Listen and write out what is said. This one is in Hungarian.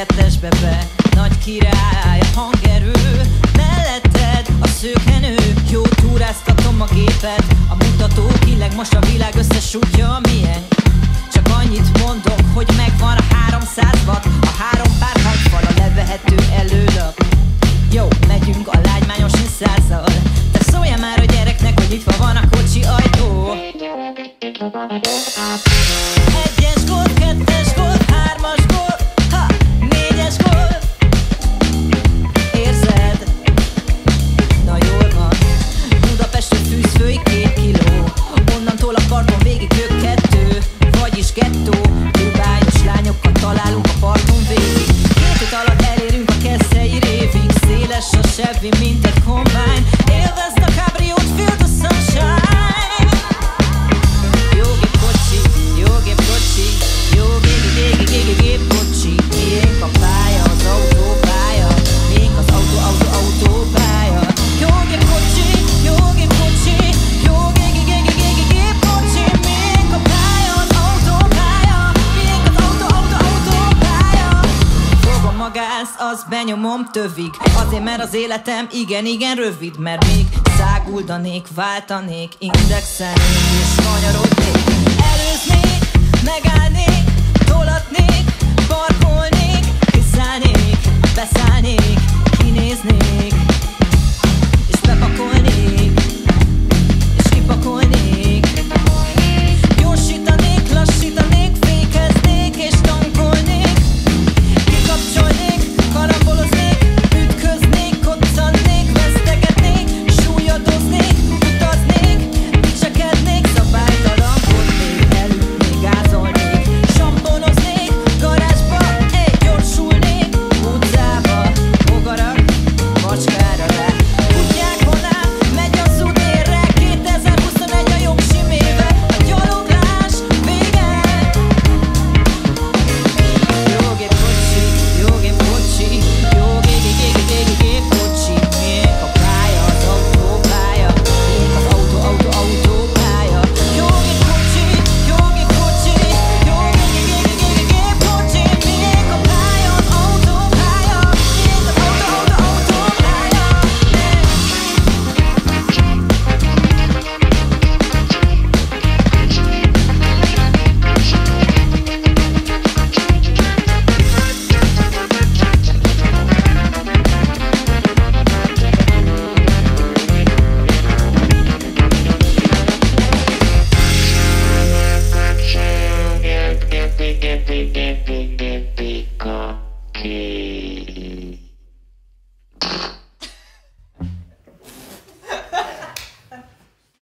kettesbe be, nagy király, a hangerő, melletted a szőkenő. Jó, túráztatom a gépet, a mutató kileng, most a világ összes útja milyen. Csak annyit mondok, hogy megvan a 300 watt, a 3 pár hangfal, a levehető előlap. Jó, megyünk a lágymányos inszázzal, de szóljál már a gyereknek, hogy nyitva van a kocsi ajtó. Egyes gól, kettes gól, hármas gól, ha, négyes gól. Érzed? Na jól van. Budapestről fűzfőig 2 kiló, onnantól a parton végig ők 2, vagyis gettó. Dubájos lányokkal találunk a parton végig. 2 hét alatt elérünk a Keszthelyi révig. Széles a Chevy, mint egy kombány. Élvezd a cabriót, feel the sunshine. Jó gépkocsi, jó gépkocsi, jó gépkocsi. Miénk a pálya, az autópálya, miénk az autópálya. Jó gépkocsi, jó gépkocsi, jó gépkocsi. Miénk a pálya, az autópálya, miénk az autópálya. Fogom a gázt, azt benyomom tövig. Azért, mert az életem igen rövid. Mert még száguldanék, váltanék, indexelnék és kanyarodnék. Előznék, megállnék.